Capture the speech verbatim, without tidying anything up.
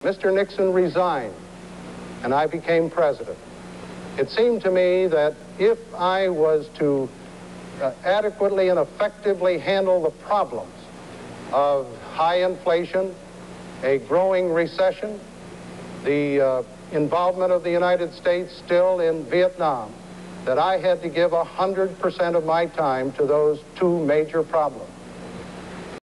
Mister Nixon resigned, and I became president. It seemed to me that if I was to uh, adequately and effectively handle the problems of high inflation, a growing recession, the uh, involvement of the United States still in Vietnam, that I had to give one hundred percent of my time to those two major problems.